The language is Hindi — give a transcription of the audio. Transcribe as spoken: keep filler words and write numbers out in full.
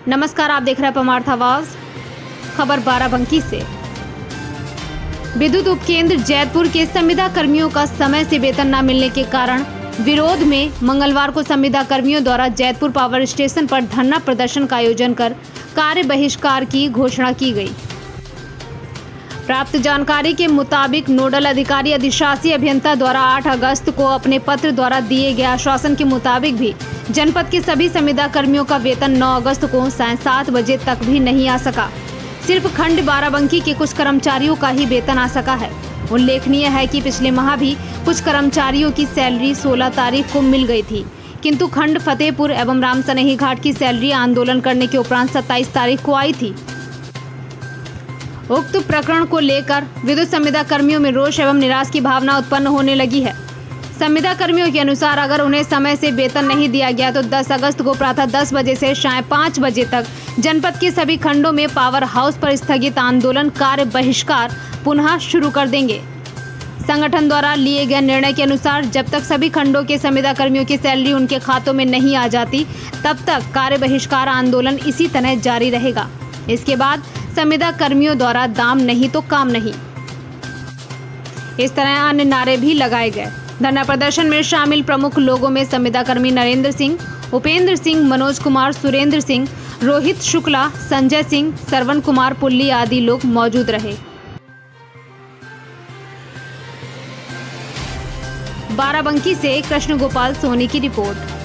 नमस्कार, आप देख रहे हैं परमार्थ आवाज। खबर बाराबंकी से। विद्युत उपकेंद्र जैतपुर के संविदा कर्मियों का समय से वेतन न मिलने के कारण विरोध में मंगलवार को संविदा कर्मियों द्वारा जैतपुर पावर स्टेशन पर धरना प्रदर्शन का आयोजन कर कार्य बहिष्कार की घोषणा की गई। प्राप्त जानकारी के मुताबिक नोडल अधिकारी अधिशासी अभियंता द्वारा आठ अगस्त को अपने पत्र द्वारा दिए गए आश्वासन के मुताबिक भी जनपद के सभी संविदा कर्मियों का वेतन नौ अगस्त को साढ़े सात बजे तक भी नहीं आ सका। सिर्फ खंड बाराबंकी के कुछ कर्मचारियों का ही वेतन आ सका है। उल्लेखनीय है कि पिछले माह भी कुछ कर्मचारियों की सैलरी सोलह तारीख को मिल गई थी, किंतु खंड फतेहपुर एवं रामसनेही घाट की सैलरी आंदोलन करने के उपरांत सत्ताईस तारीख को आई थी। उक्त प्रकरण को लेकर विद्युत संविदा कर्मियों में रोष एवं निराश की भावना उत्पन्न होने लगी है। संविदा कर्मियों के अनुसार अगर उन्हें समय से वेतन नहीं दिया गया तो दस अगस्त को प्रातः दस बजे से शाम पाँच बजे तक जनपद के सभी खंडों में पावर हाउस पर स्थगित आंदोलन कार्य बहिष्कार पुनः शुरू कर देंगे। संगठन द्वारा लिए गए निर्णय के अनुसार जब तक सभी खंडों के संविदा कर्मियों की सैलरी उनके खातों में नहीं आ जाती तब तक कार्य बहिष्कार आंदोलन इसी तरह जारी रहेगा। इसके बाद संविदा कर्मियों द्वारा दाम नहीं तो काम नहीं, इस तरह अन्य नारे भी लगाए गए। धरना प्रदर्शन में शामिल प्रमुख लोगों में संविदा कर्मी नरेंद्र सिंह, उपेंद्र सिंह, मनोज कुमार, सुरेंद्र सिंह, रोहित शुक्ला, संजय सिंह, सरवन कुमार पुल्ली आदि लोग मौजूद रहे। बाराबंकी से कृष्ण गोपाल सोनी की रिपोर्ट।